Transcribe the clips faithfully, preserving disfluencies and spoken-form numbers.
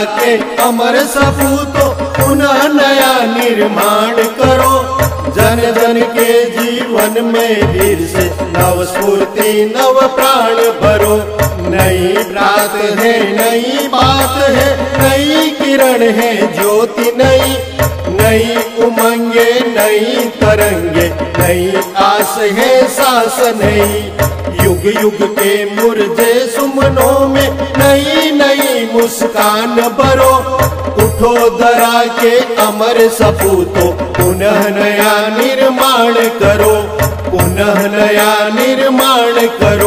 के अमर सपूतों पुनः नया निर्माण करो। जन जन के जीवन में वीर से नव स्फूर्ति नव प्राण भरो। नई रात है नई बात है नई किरण है ज्योति नई। नई उमंगे नई तरंगे नई आस है सांस नई। युग युग के मुरझे सुमनों में नई नई मुस्कान भरो। उठो धरा के अमर सपूतों पुनः नया निर्माण करो। पुनः नया निर्माण करो।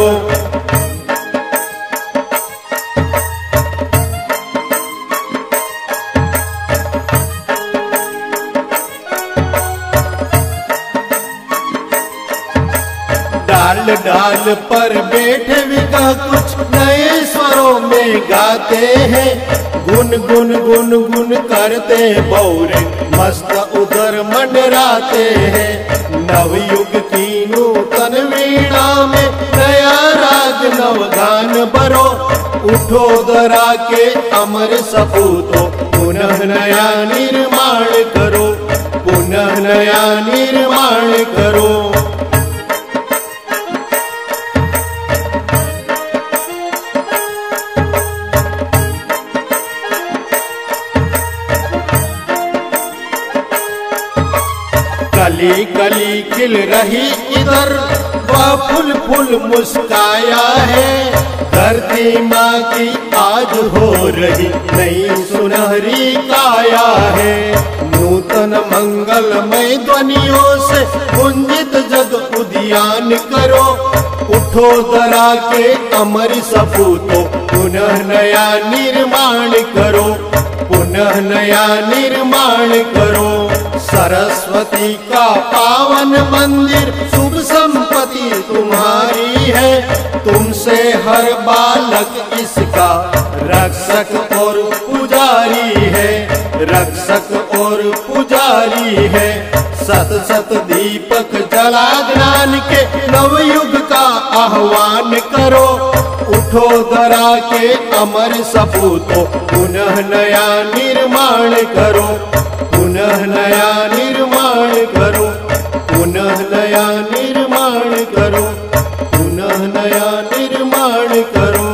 डाल डाल पर बैठे विका कुछ नए स्वरों में गाते हैं। गुन गुन गुन गुन करते बौरे मस्त उधर मंडराते हैं। नवयुग की नूतन वीणा में नया राग नवगान भरो। उठो धरा के अमर सपूतों पुनः नया निर्माण करो। पुनः नया निर्माण करो। कली कली खिल रही इधर वह फूल फूल मुस्काया है। धरती माँ की आज हो रही नई सुनहरी काया है। नूतन मंगलमय ध्वनियों से गुंजित जग उद्यान करो। उठो धरा के अमर सपूतों पुनः नया निर्माण करो। पुनः नया निर्माण करो। सरस्वती का पावन मंदिर शुभ संपत्ति तुम्हारी है। तुमसे हर बालक इसका रक्षक और पुजारी है। रक्षक और पुजारी है। सत सत दीपक जला ज्ञान के नवयुग का आह्वान करो। उठो धरा के अमर सपूतों पुनः नया निर्माण करो। पुनः नया निर्माण करो। पुनः नया निर्माण करो। पुनः नया निर्माण करो।